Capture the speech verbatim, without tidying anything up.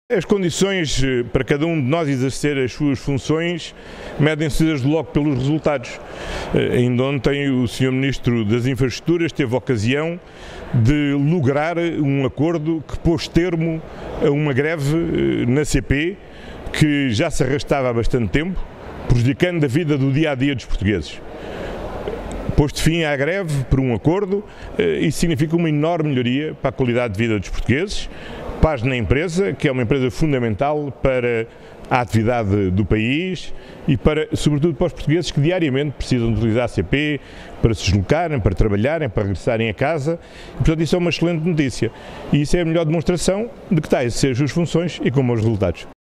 As condições para cada um de nós exercer as suas funções medem-se desde logo pelos resultados. Ainda ontem o senhor Ministro das Infraestruturas teve a ocasião de lograr um acordo que pôs termo a uma greve na C P que já se arrastava há bastante tempo, prejudicando a vida do dia-a-dia dos portugueses. Posto fim à greve por um acordo, isso significa uma enorme melhoria para a qualidade de vida dos portugueses, paz na empresa, que é uma empresa fundamental para a atividade do país e para, sobretudo para os portugueses que diariamente precisam de utilizar a C P para se deslocarem, para trabalharem, para regressarem a casa. E, portanto, isso é uma excelente notícia. E isso é a melhor demonstração de que está a exercer as suas funções e com bons resultados.